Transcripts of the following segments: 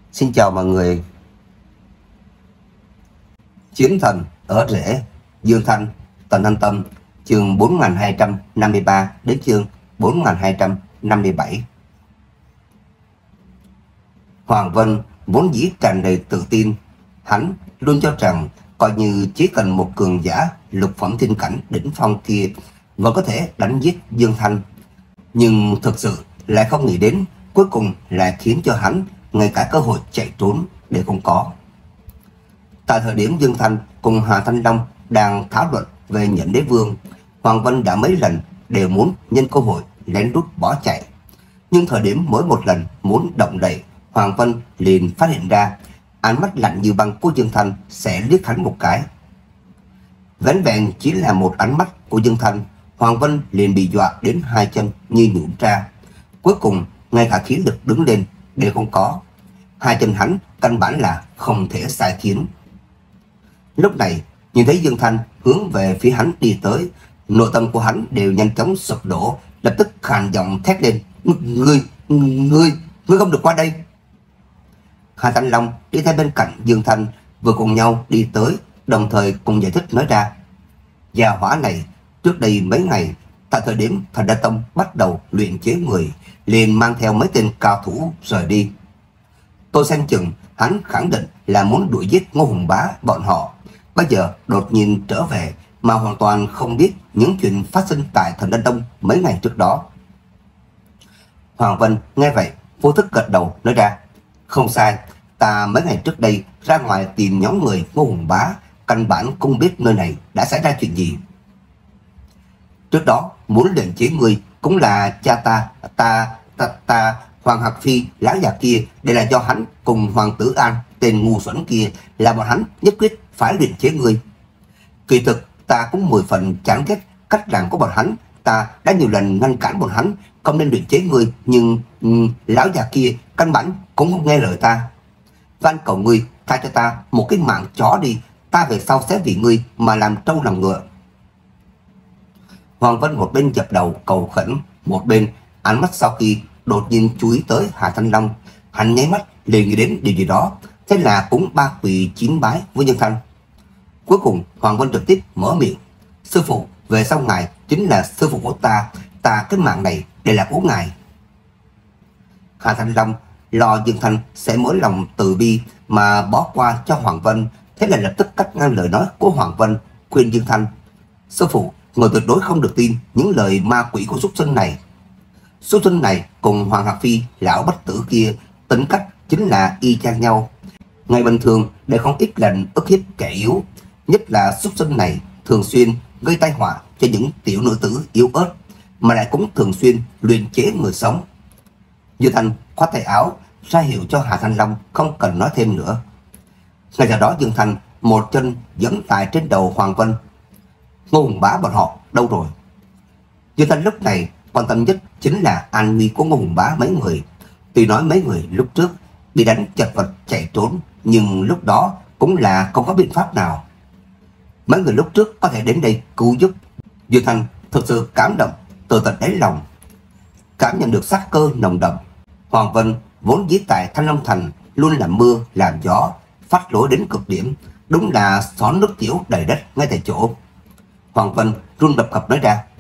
Xin chào mọi người. Chiến thần ở rễ, Dương Thanh, Tần Thanh Tâm, chương 4253 đến chương 4257. Hoàng Vân vốn dĩ tràn đầy tự tin, hắn luôn cho rằng coi như chỉ cần một cường giả lục phẩm thiên cảnh đỉnh phong kia vẫn có thể đánh giết Dương Thanh, nhưng thực sự lại không nghĩ đến cuối cùng lại khiến cho hắn ngay cả cơ hội chạy trốn đều không có. Tại thời điểm Dương Thanh cùng Hà Thanh Long đang thảo luận về Nhẫn Đế Vương, Hoàng Vân đã mấy lần đều muốn nhân cơ hội lén lút bỏ chạy, nhưng thời điểm mỗi một lần muốn động đậy, Hoàng Vân liền phát hiện ra ánh mắt lạnh như băng của Dương Thanh sẽ liếc hắn một cái. Vẻn vẹn chỉ là một ánh mắt của Dương Thanh, Hoàng Vân liền bị dọa đến hai chân như nhũn ra, cuối cùng ngay cả khí lực đứng lên đều không có. Hai chân hắn căn bản là không thể sai khiến. Lúc này nhìn thấy Dương Thanh hướng về phía hắn đi tới, nội tâm của hắn đều nhanh chóng sụp đổ, lập tức khàn giọng thét lên: Ngươi không được qua đây. Hà Thanh Long đi theo bên cạnh Dương Thanh vừa cùng nhau đi tới, đồng thời cùng giải thích nói ra: gia hỏa này trước đây mấy ngày tại thời điểm Thần Đa Tông bắt đầu luyện chế người, liền mang theo mấy tên cao thủ rời đi. Tôi xem chừng hắn khẳng định là muốn đuổi giết Ngô Hùng Bá bọn họ, bây giờ đột nhiên trở về mà hoàn toàn không biết những chuyện phát sinh tại Thần Đa Tông mấy ngày trước đó. Hoàng Vân nghe vậy vô thức gật đầu nói ra: không sai, ta mấy ngày trước đây ra ngoài tìm nhóm người Ngô Hùng Bá, căn bản không biết nơi này đã xảy ra chuyện gì. Trước đó muốn luyện chế người cũng là cha ta Hoàng Hạc Phi lão già kia, đây là do hắn cùng Hoàng Tử An tên ngu xuẩn kia là bọn hắn nhất quyết phải luyện chế người. Kỳ thực ta cũng 10 phần chán ghét cách làm của bọn hắn, ta đã nhiều lần ngăn cản bọn hắn không nên luyện chế người, nhưng lão già kia căn bản cũng không nghe lời ta. Van cầu ngươi tha cho ta một cái mạng chó đi, ta về sau sẽ vì ngươi mà làm trâu làm ngựa. Hoàng Vân một bên dập đầu cầu khẩn, một bên ánh mắt sau khi đột nhiên chú ý tới Hà Thanh Long, hắn nháy mắt liền nghĩ đến điều gì đó, thế là cũng ba quỳ chín bái với Dương Thanh. Cuối cùng Hoàng Vân trực tiếp mở miệng: sư phụ, về sau ngài chính là sư phụ của ta, cái mạng này đều là của ngài. Hà Thanh Long lo Dương Thanh sẽ mở lòng từ bi mà bỏ qua cho Hoàng Vân, thế là lập tức cắt ngang lời nói của Hoàng Vân, khuyên Dương Thanh: sư phụ, người tuyệt đối không được tin những lời ma quỷ của súc sinh này. Súc sinh này cùng Hoàng Hạc Phi lão bất tử kia tính cách chính là y chang nhau, ngày bình thường để không ít lần ức hiếp kẻ yếu, nhất là súc sinh này thường xuyên gây tai họa cho những tiểu nữ tử yếu ớt, mà lại cũng thường xuyên luyện chế người sống. Dương Thanh khoát tay áo ra hiệu cho Hà Thanh Long không cần nói thêm nữa. Ngay sau đó Dương Thanh một chân giẫm tại trên đầu Hoàng Vân: Ngô Hùng Bá bọn họ đâu rồi? Dương Thanh lúc này quan tâm nhất chính là an nguy của Ngô Hùng Bá mấy người. Tuy nói mấy người lúc trước bị đánh chật vật chạy trốn, nhưng lúc đó cũng là không có biện pháp nào. Mấy người lúc trước có thể đến đây cứu giúp, Dương Thanh thực sự cảm động từ tận đáy lòng. Cảm nhận được sát cơ nồng đậm, Hoàng Vân vốn dĩ tại Thanh Long Thành luôn làm mưa làm gió, phát lối đến cực điểm, đúng là xó nước tiểu đầy đất ngay tại chỗ. Hoàng Vân run lập cập nói ra: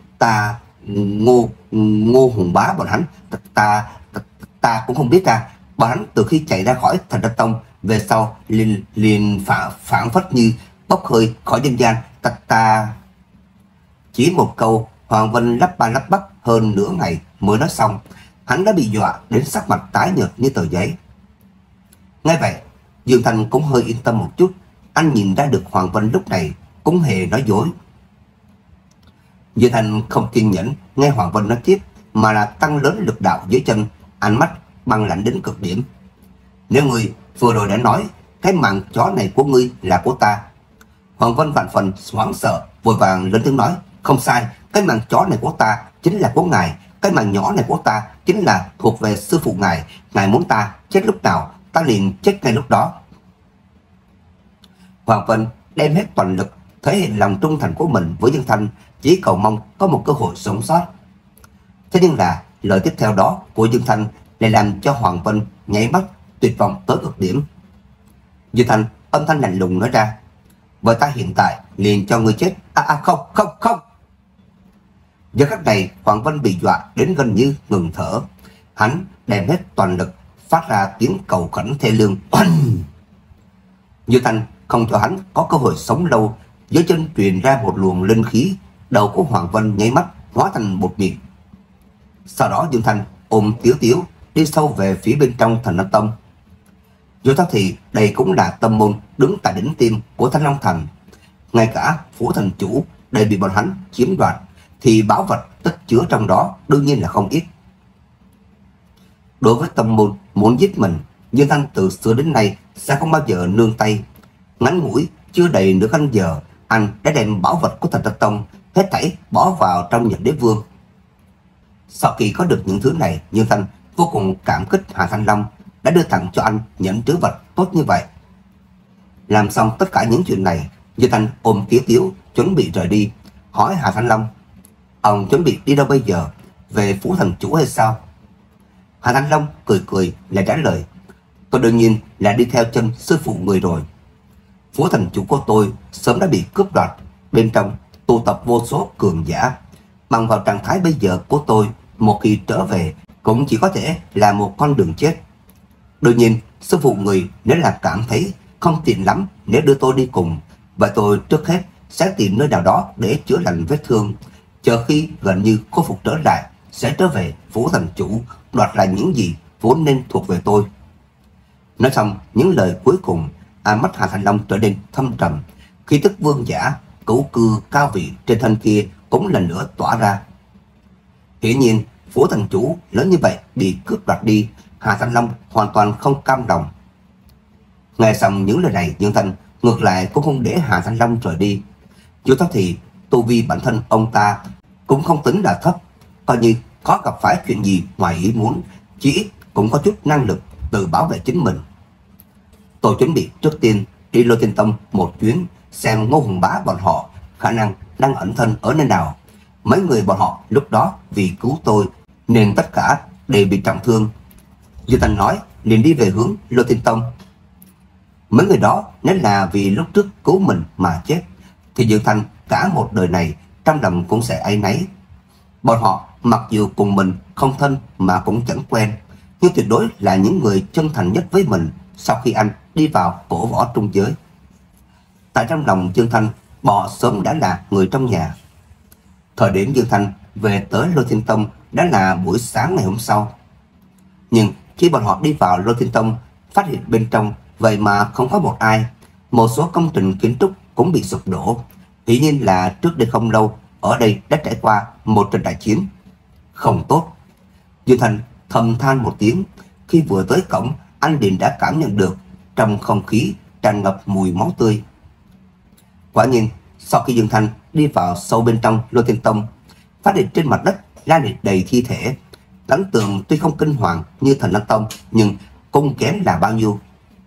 Ngô Hùng Bá bọn hắn, ta cũng không biết ra. Bọn hắn từ khi chạy ra khỏi Thần Đa Tông về sau liền phảng phất như bốc hơi khỏi nhân gian. Ta chỉ một câu, Hoàng Vân lắp ba lắp bắp hơn nửa ngày mới nói xong, hắn đã bị dọa đến sắc mặt tái nhợt như tờ giấy. Ngay vậy Dương Thanh cũng hơi yên tâm một chút, anh nhìn ra được Hoàng Vân lúc này cũng hề nói dối. Dương Thanh không kiên nhẫn nghe Hoàng Vân nói tiếp, mà là tăng lớn lực đạo dưới chân, ánh mắt băng lạnh đến cực điểm. Nếu ngươi vừa rồi đã nói cái mạng chó này của ngươi là của ta. Hoàng Vân vạn phần hoảng sợ, vội vàng lớn tiếng nói: không sai, cái mạng chó này của ta chính là của ngài, cái mạng nhỏ này của ta chính là thuộc về sư phụ ngài, ngài muốn ta chết lúc nào ta liền chết ngay lúc đó. Hoàng Vân đem hết toàn lực thể hiện lòng trung thành của mình với Dương Thanh, chỉ cầu mong có một cơ hội sống sót. Thế nhưng là lời tiếp theo đó của Dương Thanh lại làm cho Hoàng Vân nháy mắt tuyệt vọng tới cực điểm. Dương Thanh âm thanh lạnh lùng nói ra: "Vậy ta hiện tại liền cho ngươi chết." Không, không, không. Giờ khắc này Hoàng Vân bị dọa đến gần như ngừng thở. Hắn đem hết toàn lực phát ra tiếng cầu khẩn thê lương. Oanh! Dương Thanh không cho hắn có cơ hội sống lâu, dưới chân truyền ra một luồng linh khí, đầu của Hoàng Vân nháy mắt hóa thành bột mịn. Sau đó Dương Thanh ôm Tiếu Tiếu đi sâu về phía bên trong Thần Long Tông. Dù sao thì đây cũng là tông môn đứng tại đỉnh tim của Thanh Long Thành. Ngay cả phủ thành chủ đều bị bọn hắn chiếm đoạt, thì bảo vật tích chứa trong đó đương nhiên là không ít. Đối với tông môn muốn giết mình, Dương Thanh từ xưa đến nay sẽ không bao giờ nương tay. Ngắn ngủi chưa đầy nửa canh giờ, anh đã đem bảo vật của Thần Long Tông hết thảy bỏ vào trong Nhật Đế Vương. Sau khi có được những thứ này, Dương Thanh vô cùng cảm kích Hà Thanh Long đã đưa tặng cho anh những trữ vật tốt như vậy. Làm xong tất cả những chuyện này, Dương Thanh ôm Tiếu Tiếu chuẩn bị rời đi, hỏi Hà Thanh Long: "Ông chuẩn bị đi đâu bây giờ? Về phủ thành chủ hay sao?" Hà Thanh Long cười cười lại trả lời: "Tôi đương nhiên là đi theo chân sư phụ người rồi. Phủ thành chủ của tôi sớm đã bị cướp đoạt, bên trong tụ tập vô số cường giả. Bằng vào trạng thái bây giờ của tôi, một khi trở về cũng chỉ có thể là một con đường chết. Đương nhiên sư phụ người nếu là cảm thấy không tiện lắm nếu đưa tôi đi cùng, vậy tôi trước hết sẽ tìm nơi nào đó để chữa lành vết thương, chờ khi gần như khôi phục trở lại sẽ trở về phủ thành chủ đoạt lại những gì vốn nên thuộc về tôi." Nói xong những lời cuối cùng, ánh mắt Hà Thanh Long trở nên thâm trầm, khí tức vương giả cửu cư cao vị trên thân kia cũng lần nữa tỏa ra. Hiển nhiên phủ thành chủ lớn như vậy bị cướp đoạt đi, Hà Thanh Long hoàn toàn không cam lòng. Nghe xong những lời này, Dương Thanh ngược lại cũng không để Hà Thanh Long rời đi. Dù sao thì tu vi bản thân ông ta cũng không tính là thấp, coi như có gặp phải chuyện gì ngoài ý muốn, chỉ ít cũng có chút năng lực tự bảo vệ chính mình. Tôi chuẩn bị trước tiên đi Lôi Thiên Tông một chuyến, xem Ngô Hùng Bá bọn họ khả năng đang ẩn thân ở nơi nào. Mấy người bọn họ lúc đó vì cứu tôi nên tất cả đều bị trọng thương. Dương Thanh nói liền đi về hướng Lôi Thiên Tông. Mấy người đó nếu là vì lúc trước cứu mình mà chết, thì Dương Thanh cả một đời này trong lòng cũng sẽ áy náy. Bọn họ mặc dù cùng mình không thân mà cũng chẳng quen, nhưng tuyệt đối là những người chân thành nhất với mình sau khi anh đi vào cổ võ trung giới. Tại trong lòng Dương Thanh, bọn họ sớm đã là người trong nhà. Thời điểm Dương Thanh về tới Lôi Thiên Tông đã là buổi sáng ngày hôm sau. Nhưng khi bọn họ đi vào Lôi Thiên Tông, phát hiện bên trong vậy mà không có một ai. Một số công trình kiến trúc cũng bị sụp đổ. Hiển nhiên là trước đây không lâu ở đây đã trải qua một trận đại chiến. Không tốt. Dương Thanh thầm than một tiếng. Khi vừa tới cổng, anh liền đã cảm nhận được trong không khí tràn ngập mùi máu tươi. Quả nhiên, sau khi Dương Thanh đi vào sâu bên trong Lôi Thiên Tông, phát hiện trên mặt đất la liệt đầy thi thể. Cảnh tượng tuy không kinh hoàng như Thần Long Tông, nhưng cũng kém là bao nhiêu.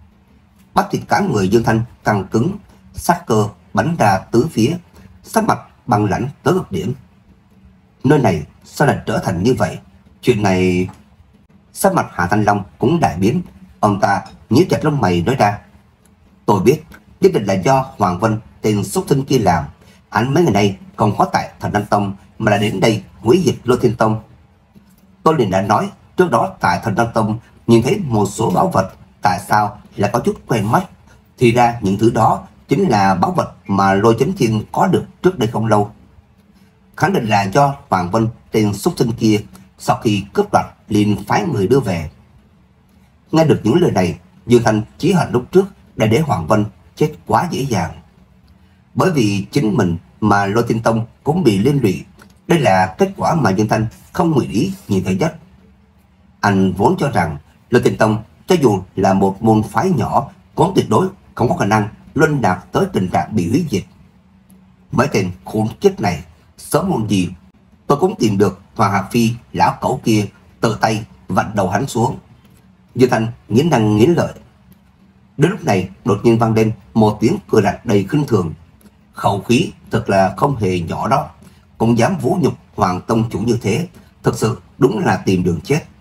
Bắp thịt cả người Dương Thanh căng cứng, sát cơ bắn ra tứ phía, sắc mặt băng lãnh tới cực điểm. Nơi này sao lại trở thành như vậy? Chuyện này... Sắc mặt Hạ Thanh Long cũng đại biến. Ông ta nhíu chặt lông mày nói ra: "Tôi biết, nhất định là do Hoàng Vân tên xuất sinh kia làm. Hắn mấy ngày nay không có tại Thần Long Tông mà là đến đây hủy diệt Lôi Thiên Tông. Tôi liền đã nói trước đó tại Thần Long Tông nhìn thấy một số bảo vật, tại sao lại có chút quen mắt. Thì ra những thứ đó chính là bảo vật mà Lôi Chấn Thiên có được trước đây không lâu. Khẳng định là do Hoàng Vân tên xuất sinh kia sau khi cướp đoạt liền phái người đưa về." Nghe được những lời này, Dương Thanh chí hận lúc trước đã để Hoàng Vân chết quá dễ dàng. Bởi vì chính mình mà Lôi Thiên Tông cũng bị liên lụy. Đây là kết quả mà Dương Thanh không nguyện ý nhìn thấy nhất. Anh vốn cho rằng Lôi Thiên Tông cho dù là một môn phái nhỏ cũng tuyệt đối không có khả năng luân lạc tới tình trạng bị hủy diệt. Mấy tên khốn chết này, sớm muộn gì tôi cũng tìm được Hoàng Hạc Phi lão cẩu kia tự tay vặn đầu hắn xuống. Dương Thanh nghiến răng nghiến lợi. Đến lúc này đột nhiên vang lên một tiếng cười lạnh đầy khinh thường. Khẩu khí thật là không hề nhỏ đó, cũng dám vũ nhục Hoàng Tông chủ như thế, thực sự đúng là tìm đường chết.